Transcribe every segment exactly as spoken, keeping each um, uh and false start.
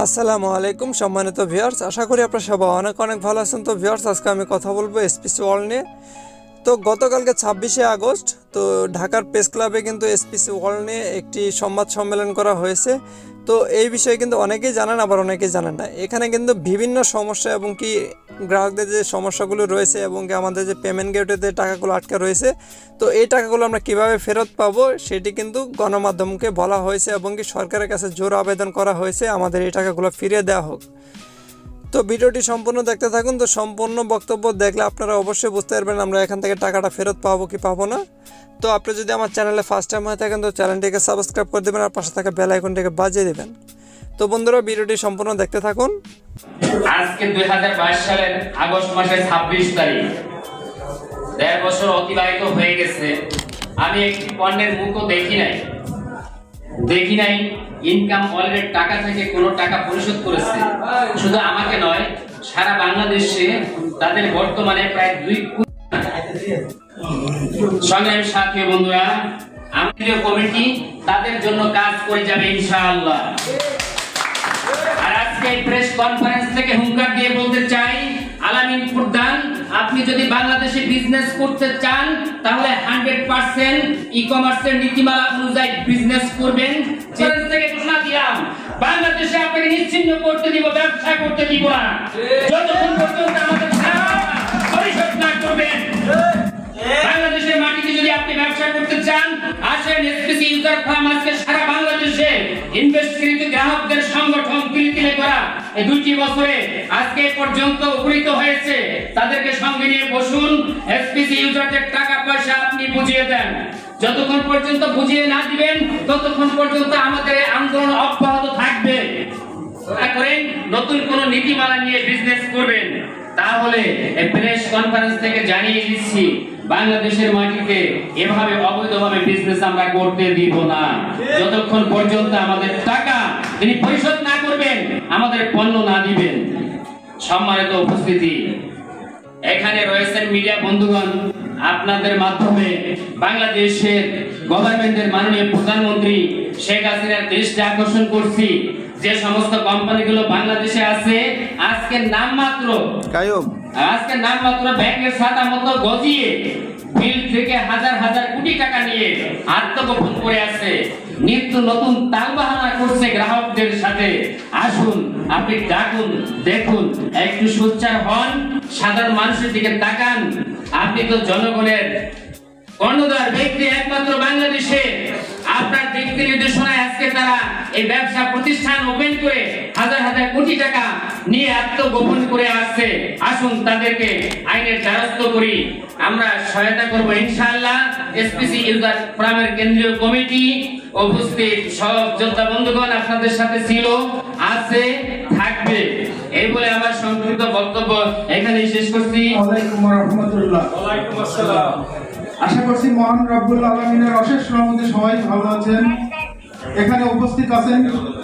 আসসালামু আলাইকুম সম্মানিত ভিউয়ার্স, আশা করি আপনারা সবাই অনেক অনেক ভালো আছেন। তো ভিউয়ার্স, আজকে আমি কথা বলবো এসপিসি ওয়ার্ল্ড নিয়ে। তো গতকালকে ছাব্বিশে আগস্ট তো ঢাকার প্রেস ক্লাবে কিন্তু এসপিসি ওয়ার্ল্ড নিয়ে একটি সংবাদ সম্মেলন করা হয়েছে। তো এই বিষয়ে কিন্তু অনেকেই জানেন, আবার অনেকেই জানেন না। এখানে কিন্তু বিভিন্ন সমস্যা এবং কি গ্রাহকদের যে সমস্যাগুলো রয়েছে এবং কি আমাদের যে পেমেন্ট গেটে যে টাকাগুলো আটকে রয়েছে, তো এই টাকাগুলো আমরা কিভাবে ফেরত পাবো সেটি কিন্তু গণমাধ্যমকে বলা হয়েছে এবং কি সরকারের কাছে জোর আবেদন করা হয়েছে আমাদের এই টাকাগুলো ফিরিয়ে দেওয়া হোক। তো ভিডিওটি সম্পূর্ণ দেখতে থাকুন। তো সম্পূর্ণ বক্তব্য দেখলে আপনারা অবশ্যই বুঝতে পারবেন আমরা এখান থেকে টাকাটা ফেরত পাবো কি পাবো না। তো আপনি যদি আমার চ্যানেলে ফার্স্ট টাইম হয়ে থাকেন তো চ্যানেলটিকে সাবস্ক্রাইব করে দেবেন আর পাশে থাকা বেল আইকনটিকে বাজিয়ে দেবেন। তো বন্ধুরা, ভিডিওটি সম্পূর্ণ দেখতে থাকুন। আজকে দুই হাজার বাইশ সালের আগস্ট মাসের ছাব্বিশ তারিখ, দেড় বছর অতিবাহিত হয়ে গেছে। আমি একটি পণ্যের মুখও দেখি নাই দেখি নাই ইনকাম অলরেডি টাকা থেকে কোনো টাকা পরিশোধ করেছে। শুধু আমাকে নয়, সারা বাংলাদেশে তাদের বর্তমানে প্রায় দুই সংগ্রামী সাথী বন্ধুরা, আমাদের কমিটি তাদের জন্য কাজ করে যাবে ইনশাআল্লাহ। আর আজকে এই প্রেস কনফারেন্স থেকে হুঙ্কার দিয়ে বলতে চাই, আলামিন প্রধান, আপনি যদি বাংলাদেশে বিজনেস করতে চান তাহলে হান্ড্রেড পার্সেন্ট ই কমার্সের নীতিমালা অনুযায়ী বিজনেস করবেন। চ্যালেঞ্জ থেকে ঘোষণা দিলাম, বাংলাদেশে আপনাকে নিশ্চিহ্ন করতে দিব, ব্যবসা করতে দিব না যতক্ষণ পর্যন্ত আমাদের পরিশোধ না করবেন। বাংলাদেশের মাটিতে যদি আপনি ব্যবসা করতে চান, আসেন এসপিসি ইউজার ফার্ম আজকে সারা বাংলাদেশে ইনভেস্টকৃত গ্রাহকদের সংগঠন তিলে করা এই দুইটি বছরে আজকে পর্যন্ত উপনীত হয়েছে। তাদেরকে সঙ্গে নিয়ে বসুন, এসপিসি ইউজারদের টাকা পয়সা আপনি বুঝিয়ে দেন। যতক্ষণ পর্যন্ত বুঝিয়ে না দিবেন ততক্ষণ পর্যন্ত আমাদের আন্দোলন অব্যাহত থাকবে। করেন নতুন কোন নীতিমালা নিয়ে বিজনেস করবেন তাহলে এই প্রেস কনফারেন্স থেকে জানিয়ে দিচ্ছি, বাংলাদেশের মাটিতে এভাবে অবৈধভাবে বিজনেস আমরা করতে দিব না যতক্ষণ পর্যন্ত আমাদের টাকা তিনি পরিশোধ না করবেন, আমাদের পণ্য না দিবেন। সম্মানিত উপস্থিতি, এখানে রয়েছেন মিডিয়া বন্ধুগণ, আপনাদের মাধ্যমে বাংলাদেশের গভর্নমেন্টের মাননীয় প্রধানমন্ত্রী শেখ হাসিনার দৃষ্টি আকর্ষণ করছি। যে সমস্ত কোম্পানিগুলো বাংলাদেশে আছে আজকে নামমাত্র আজকে নামমাত্র ব্যাংকের খাতা মতো গজিয়ে বিল থেকে হাজার হাজার কোটি টাকা নিয়ে আত্মগোপন করে আছে, নিত্য নতুন তালবাহানা করছে গ্রাহকদের সাথে। আসুন আপনি ডাকুন, দেখুন, একটু সোচ্চার হন, সাধারণ মানুষের দিকে তাকান। আপনি তো জনগণের কর্ণধার ব্যক্তি একমাত্র বাংলাদেশে। আপনার দিক নির্দেশনায় আজকে তারা এই ব্যবসা প্রতিষ্ঠান ওপেন করে হাজার হাজার কোটি টাকা নিয়ে আত্মগোপন করে আসছে। আসুন তাদেরকে আইনের দ্বারস্থ করি, আমরা সহায়তা করব ইনশাআল্লাহ। এসপিসি ইউজার ফোরামের কেন্দ্রীয় কমিটি উপস্থিত সব যোদ্ধা বন্ধুগণ আপনাদের সাথে ছিল, আছে, থাকবে। এই বলে আমার সংক্ষিপ্ত বক্তব্য এখানেই শেষ করছি। ওয়ালাইকুম রাহমাতুল্লাহ। ওয়ালাইকুম আসসালাম। আশা করছি মহান রব্বুল আলামিনের অশেষ রহমতে সবাই ভালো আছেন। এখানে উপস্থিত আছেন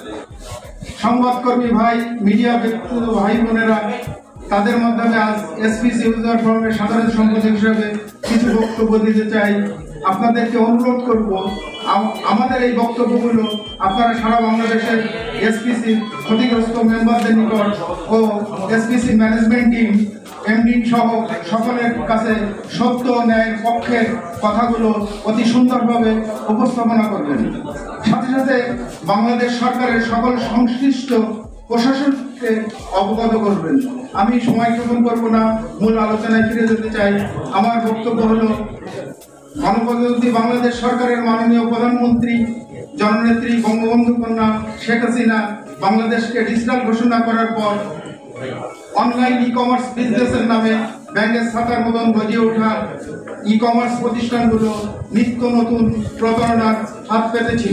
সংবাদকর্মী ভাই, মিডিয়া ব্যক্তিত্ব ভাই বোনেরা, তাদের মাধ্যমে আজ এসপিসি ইউজার ফোরামের সাধারণ সম্পাদক হিসেবে কিছু বক্তব্য দিতে চাই। আপনাদেরকে অনুরোধ করব, আমাদের এই বক্তব্যগুলো আপনারা সারা বাংলাদেশের এসপিসি ক্ষতিগ্রস্ত মেম্বারদের নিকট ও এসপিসি ম্যানেজমেন্ট টিম, এমডি সহ সকলের কাছে সত্য ন্যায়ের পক্ষের কথাগুলো অতি সুন্দরভাবে উপস্থাপনা করবেন। সাথে সাথে বাংলাদেশ সরকারের সকল সংশ্লিষ্ট প্রশাসনকে অবগত করবেন। আমি সময় ক্ষেপণ করব না, মূল আলোচনায় ফিরে যেতে চাই। আমার বক্তব্য হলো, গণপ্রজাতন্ত্রী বাংলাদেশ সরকারের মাননীয় প্রধানমন্ত্রী জননেত্রী বঙ্গবন্ধু কন্যা শেখ হাসিনা বাংলাদেশকে ডিজিটাল ঘোষণা করার পর অনলাইন ই কমার্স বিজনেসের নামে ব্যাংকের খাতার মতন গজিয়ে ওঠা ই কমার্স প্রতিষ্ঠানগুলো নিত্য নতুন প্রতারণার হাত পেতেছিল।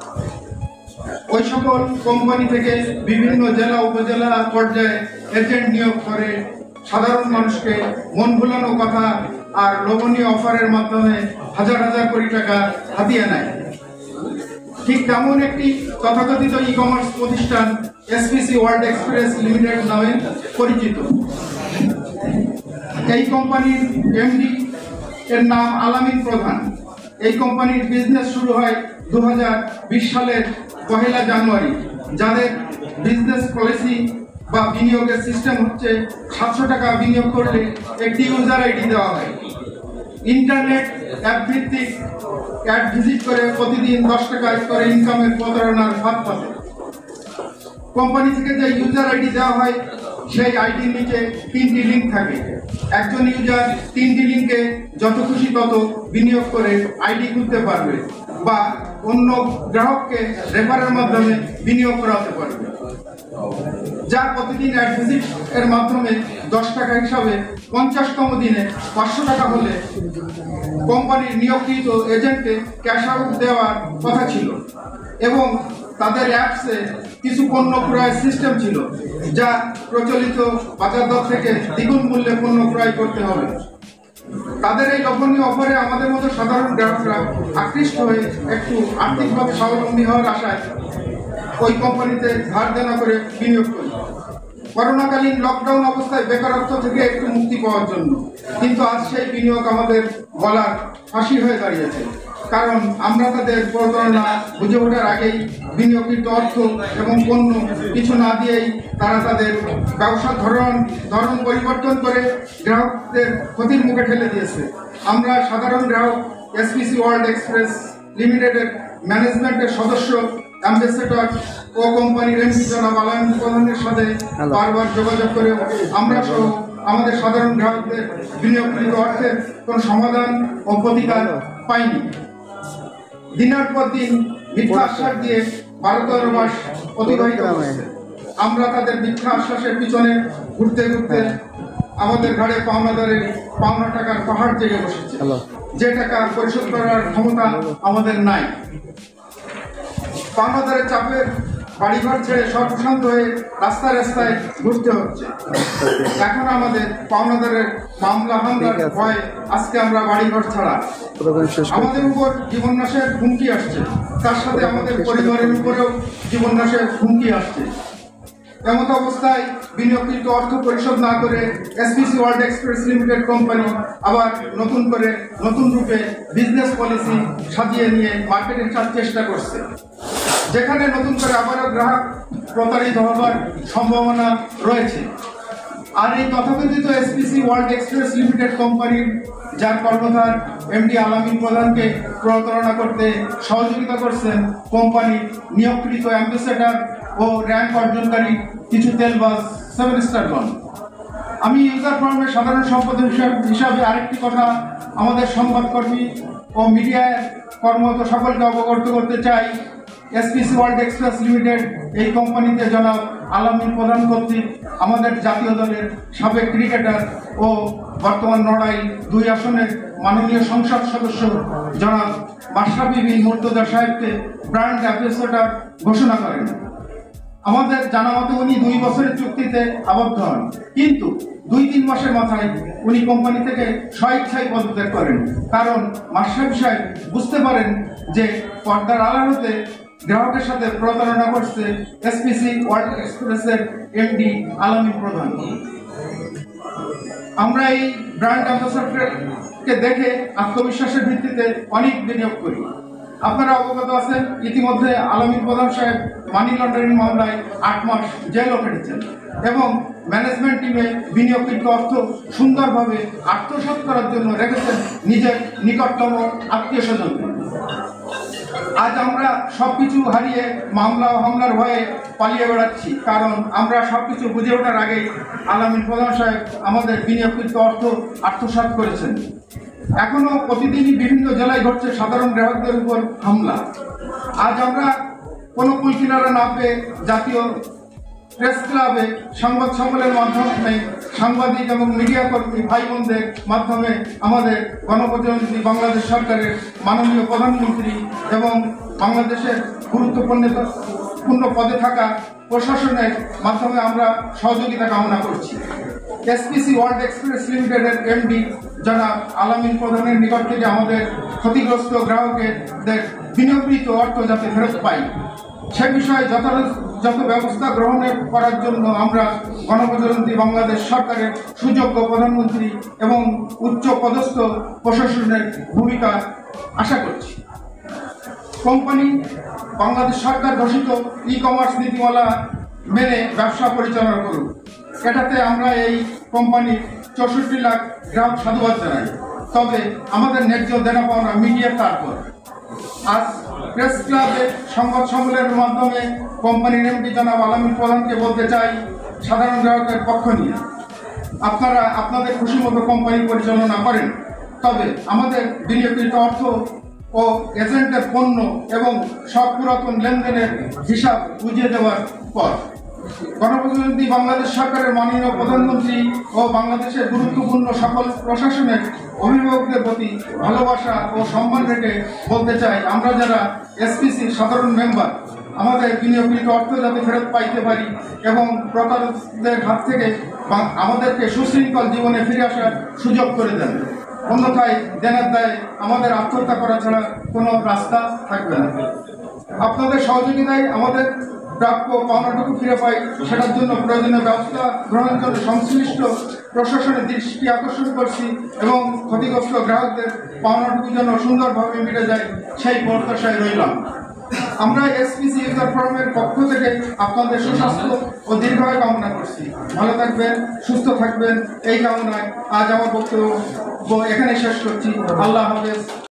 ওই সকল কোম্পানি থেকে বিভিন্ন জেলা উপজেলা পর্যায়ে এজেন্ট নিয়োগ করে সাধারণ মানুষকে মন ভোলানো কথা আর লোভনীয় অফারের মাধ্যমে হাজার হাজার কোটি টাকা হাতিয়ে নেয়। ঠিক তেমন একটি তথাকথিত ই কমার্স প্রতিষ্ঠান এসপিসি ওয়ার্ল্ড এক্সপ্রেস লিমিটেড নামে পরিচিত। এই কোম্পানির এমডি এর নাম আলামিন প্রধান। এই কোম্পানির বিজনেস শুরু হয় দু হাজার বিশ সালের পহেলা জানুয়ারি। যাদের বিজনেস পলিসি বা বিনিয়োগের সিস্টেম হচ্ছে সাতশো টাকা বিনিয়োগ করলে একটি ইউজার আইডি দেওয়া হয়। ইন্টারনেট অ্যাপ ভিত্তিক অ্যাড ভিজিট করে প্রতিদিন দশ টাকা করে ইনকামের প্রতারণার হাত পাতে। কোম্পানি থেকে যে ইউজার আইডি দেওয়া হয় সেই আইডির নিচে তিনটি লিঙ্ক থাকে। একজন ইউজার তিনটি লিঙ্কে যত খুশি তত বিনিয়োগ করে আইডি খুলতে পারবে বা অন্য গ্রাহককে রেফারের মাধ্যমে বিনিয়োগ করাতে পারবে, যা প্রতিদিন অ্যাড ভিজিট এর মাধ্যমে দশ টাকা হিসাবে পঞ্চাশতম দিনে পাঁচশো টাকা হলে কোম্পানির নিয়োগকৃত এজেন্টকে ক্যাশ আউট দেওয়ার কথা ছিল এবং তাদের অ্যাপসে কিছু পণ্য ক্রয়ের সিস্টেম ছিল, যা প্রচলিত বাজার দর থেকে দ্বিগুণ মূল্যে পণ্য ক্রয় করতে হবে। তাদের এই লোভনীয় অফারে আমাদের মতো সাধারণ গ্রাহকরা আকৃষ্ট হয়ে একটু আর্থিকভাবে স্বাবলম্বী হওয়ার আশায় ওই কোম্পানিতে ধার দেনা করে বিনিয়োগ করি করোনাকালীন লকডাউন অবস্থায় বেকারত্ব থেকে একটু মুক্তি পাওয়ার জন্য। কিন্তু আজ সেই বিনিয়োগ আমাদের গলার ফাঁসি হয়ে দাঁড়িয়েছে, কারণ আমরা তাদের প্রতারণা বুঝে ওঠার আগেই বিনিয়োগকৃত অর্থ এবং পণ্য কিছু না দিয়েই তারা তাদের ব্যবসার ধরন ধরন পরিবর্তন করে গ্রাহকদের ক্ষতির মুখে ঠেলে দিয়েছে। আমরা সাধারণ গ্রাহক এসপিসি ওয়ার্ল্ড এক্সপ্রেস লিমিটেডের ম্যানেজমেন্টের সদস্য, অ্যাম্বাসেডর ও কোম্পানির এমডি জনাব আলামিন প্রধানের সাথে বারবার যোগাযোগ করে আমরা সহ আমাদের সাধারণ গ্রাহকদের বিনিয়োগকৃত অর্থের কোন সমাধান ও প্রতিকার পাইনি। দিনের পর দিন মিথ্যা আশ্বাস দিয়ে বারো তেরো মাস অতিবাহিত হয়েছে। আমরা তাদের মিথ্যা আশ্বাসের পিছনে ঘুরতে ঘুরতে আমাদের ঘাড়ে পাওনাদারের পাওনা টাকার পাহাড় জেগে বসেছে, যে টাকা পরিশোধ করার ক্ষমতা আমাদের নাই। পাওনাদারের চাপের বাড়িঘর ছেড়ে সর্বশান্ত হয়ে রাস্তায় রাস্তায় ঘুরতে হচ্ছে। এখন আমাদের পাওনাদারের মামলা হামলার ভয়ে আজকে আমরা বাড়িঘর ছাড়া। আমাদের উপর জীবননাশের হুমকি আসছে, তার সাথে আমাদের পরিবারের উপরেও জীবননাশের হুমকি আসছে। এমত অবস্থায় বিনিয়োগকৃত অর্থ পরিশোধ না করে SPC World Express Limited company আবার নতুন করে নতুন রূপে বিজনেস পলিসি সাজিয়ে নিয়ে মার্কেটে ছাড়ার চেষ্টা করছে, যেখানে নতুন করে আবারও গ্রাহক প্রতারিত হবার সম্ভাবনা রয়েছে। আর এই তথাকথিত এসপিসি ওয়ার্ল্ড এক্সপ্রেস লিমিটেড কোম্পানির যার কর্ণধার এমডি আলামিন প্রধানকে প্রতারণা করতে সহযোগিতা করছেন কোম্পানির নিয়োগকৃত অ্যাম্বাসেডর ও র্যাঙ্ক অর্জনকারী কিছু তেলবাজ সেভেন স্টারগণ। আমি ইউজার ফোরামের সাধারণ সম্পাদক হিসাবে আরেকটি কথা আমাদের সংবাদকর্মী ও মিডিয়ায় কর্মরত সকলকে অবগত করতে চাই। এসপিসি ওয়ার্ল্ড এক্সপ্রেস লিমিটেড এই কোম্পানিতে জনাব আলামিন প্রধান কর্তৃক আমাদের জাতীয় দলের সাবেক ক্রিকেটার ও বর্তমান নড়াই দুই আসনের মাননীয় সংসদ সদস্য জনাব মাশরাফি বিন মুর্তজা সাহেবকে ব্র্যান্ড অ্যাম্বাসেডর ঘোষণা করেন। আমাদের জানা মতে উনি দুই বছরের চুক্তিতে আবদ্ধ হন, কিন্তু দুই তিন মাসের মাথায় উনি কোম্পানি থেকে স্বইচ্ছায় পদত্যাগ করেন, কারণ মাশরাফি সাহেব বুঝতে পারেন যে পর্দার আড়াল হতে গ্রাহকের সাথে প্রতারণা করছে এসপিসি ওয়ার্ল্ড এক্সপ্রেসের এমডি আলামিন প্রধান। আমরা এই ব্র্যান্ড অ্যাম্বাসেডরকে দেখে আত্মবিশ্বাসের ভিত্তিতে অনেক বিনিয়োগ করি। আপনারা অবগত আছেন, ইতিমধ্যে আলামিন প্রধান সাহেব মানি লন্ডারিং মামলায় আট মাস জেলও কেটেছেন এবং ম্যানেজমেন্ট টিমে বিনিয়োগকৃত অর্থ সুন্দরভাবে আত্মসাৎ করার জন্য রেখেছেন নিজের নিকটতম আত্মীয় স্বজনকে। আজ আমরা সবকিছু হারিয়ে মামলা ও হামলার ভয়ে পালিয়ে বেড়াচ্ছি, কারণ আমরা সবকিছু বুঝে ওঠার আগেই আলামিন প্রধান সাহেব আমাদের বিনিয়োগকৃত অর্থ আত্মসাৎ করেছেন। এখনো প্রতিদিনই বিভিন্ন জেলায় ঘটছে সাধারণ গ্রাহকদের উপর হামলা। আজ আমরা কোনো কুল কিনারা না পেয়ে জাতীয় প্রেস ক্লাবে সংবাদ সম্মেলনের মাধ্যমে সাংবাদিক এবং মিডিয়া কর্মী ভাই বোনদের মাধ্যমে আমাদের গণপ্রজাতন্ত্রী বাংলাদেশ সরকারের মাননীয় প্রধানমন্ত্রী এবং বাংলাদেশের গুরুত্বপূর্ণ পূর্ণ পদে থাকা প্রশাসনের মাধ্যমে আমরা সহযোগিতা কামনা করছি। এসপিসি ওয়ার্ল্ড এক্সপ্রেস লিমিটেডের এমডি জনাব আলামিন প্রধানের নিকট থেকে আমাদের ক্ষতিগ্রস্ত গ্রাহকের বিনিয়োগকৃত অর্থ যাতে ফেরত পাই সে বিষয়ে যথাযথ যত ব্যবস্থা গ্রহণের করার জন্য আমরা গণপ্রজাতন্ত্রী বাংলাদেশ সরকারের সুযোগ্য প্রধানমন্ত্রী এবং উচ্চ পদস্থ প্রশাসনের ভূমিকা আশা করছি। কোম্পানি বাংলাদেশ সরকার ঘোষিত ই কমার্স নীতিমালা মেনে ব্যবসা পরিচালনা করুন। এটাতে আমরা এই কোম্পানির চৌষট্টি লাখ গ্রাহক সাধুবাদ জানাই। তবে আমাদের ন্যায্য দেনা পাওনা মিডিয়ার তারপর আজ প্রেস ক্লাবে সংবাদ সম্মেলনের মাধ্যমে কোম্পানির এমডি জনাব আলামিন প্রধানকে বলতে চাই, সাধারণ গ্রাহকের পক্ষ নিয়ে আপনারা আপনাদের খুশি মতো কোম্পানি পরিচালনা করেন, তবে আমাদের বিনিয়োগকৃত অর্থ ও এজেন্টের পণ্য এবং সব পুরাতন লেনদেনের হিসাব বুঝিয়ে দেওয়ার পর গণপ্রতিনিধি বাংলাদেশ সরকারের মাননীয় প্রধানমন্ত্রী ও বাংলাদেশের গুরুত্বপূর্ণ সকল প্রশাসনের অভিভাবকদের প্রতি ভালোবাসা ও সম্মান রেখে বলতে চাই, আমরা যারা এসপিসির সাধারণ মেম্বার আমাদের বিনিয়োগকৃত অর্থ যাতে ফেরত পাইতে পারি এবং প্রতারকদের হাত থেকে আমাদেরকে সুশৃঙ্খল জীবনে ফিরে আসার সুযোগ করে দেন। অন্যথায় দেনার দায়ে আমাদের আত্মহত্যা করা ছাড়া কোনো রাস্তা থাকবে না। আপনাদের সহযোগিতায় আমাদের প্রাপ্য পাওনাটুকু ফিরে পাই, সেটার জন্য প্রয়োজনীয় ব্যবস্থা গ্রহণের জন্য সংশ্লিষ্ট প্রশাসনের দৃষ্টি আকর্ষণ করছি এবং ক্ষতিগ্রস্ত গ্রাহকদের পাওনাটুকু যেন সুন্দরভাবে মিটে যায় সেই প্রত্যাশায় রইলাম। আমরা এসপিসি ইউজার ফোরামের পক্ষ থেকে আপনাদের সুস্বাস্থ্য ও দীর্ঘায়ু কামনা করছি। ভালো থাকবেন, সুস্থ থাকবেন এই কামনায় আজ আমার বক্তব্য এখানে শেষ করছি। আল্লাহ হাফেজ।